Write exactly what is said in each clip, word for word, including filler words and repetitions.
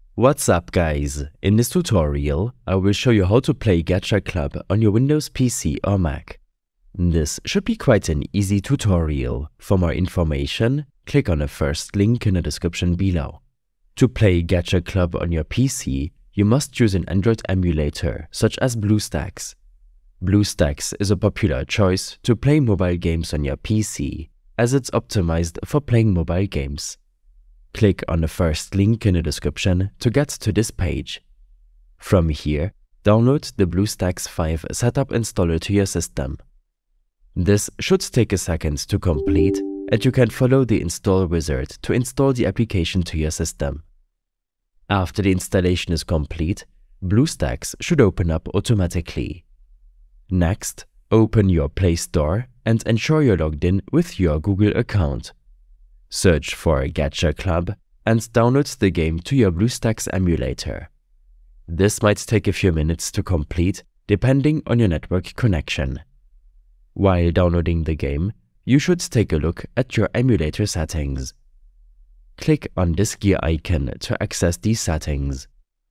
What's up guys? In this tutorial, I will show you how to play Gacha Club on your Windows P C or Mac. This should be quite an easy tutorial. For more information, click on the first link in the description below. To play Gacha Club on your P C, you must use an Android emulator such as BlueStacks. BlueStacks is a popular choice to play mobile games on your P C, as it's optimized for playing mobile games. Click on the first link in the description to get to this page. From here, download the BlueStacks five setup installer to your system. This should take a second to complete, and you can follow the install wizard to install the application to your system. After the installation is complete, BlueStacks should open up automatically. Next, open your Play Store and ensure you're logged in with your Google account. Search for Gacha Club and download the game to your BlueStacks emulator. This might take a few minutes to complete, depending on your network connection. While downloading the game, you should take a look at your emulator settings. Click on this gear icon to access these settings.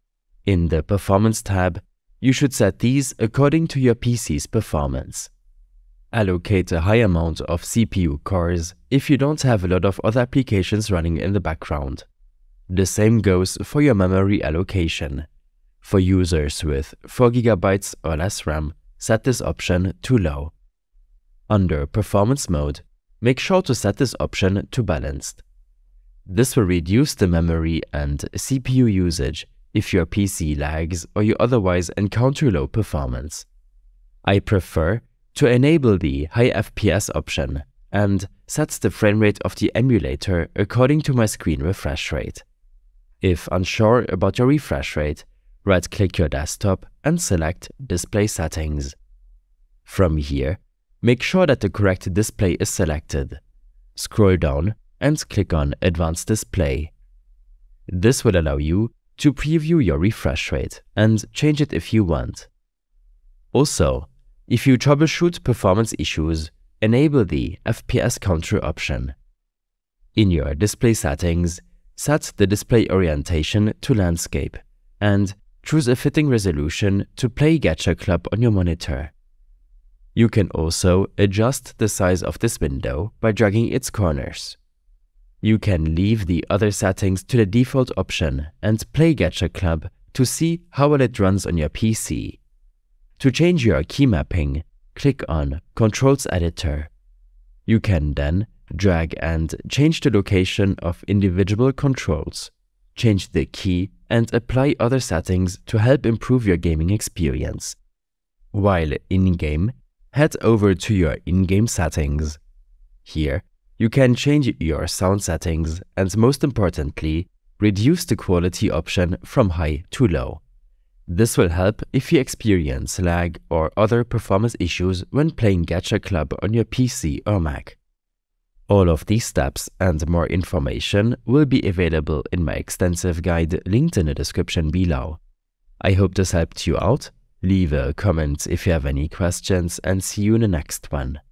In the Performance tab, you should set these according to your P C's performance. Allocate a high amount of C P U cores if you don't have a lot of other applications running in the background. The same goes for your memory allocation. For users with four gigabytes or less RAM, set this option to low. Under Performance mode, make sure to set this option to balanced. This will reduce the memory and C P U usage if your P C lags or you otherwise encounter low performance. I prefer to enable the high F P S option and set the frame rate of the emulator according to my screen refresh rate. If unsure about your refresh rate, right-click your desktop and select Display Settings. From here, make sure that the correct display is selected. Scroll down and click on Advanced Display. This will allow you to preview your refresh rate and change it if you want. Also, if you troubleshoot performance issues, enable the F P S counter option. In your display settings, set the display orientation to landscape and choose a fitting resolution to play Gacha Club on your monitor. You can also adjust the size of this window by dragging its corners. You can leave the other settings to the default option and play Gacha Club to see how well it runs on your P C. To change your key mapping, click on Controls Editor. You can then drag and change the location of individual controls, change the key, and apply other settings to help improve your gaming experience. While in-game, head over to your in-game settings. Here, you can change your sound settings and, most importantly, reduce the quality option from high to low. This will help if you experience lag or other performance issues when playing Gacha Club on your P C or Mac. All of these steps and more information will be available in my extensive guide linked in the description below. I hope this helped you out. Leave a comment if you have any questions and see you in the next one.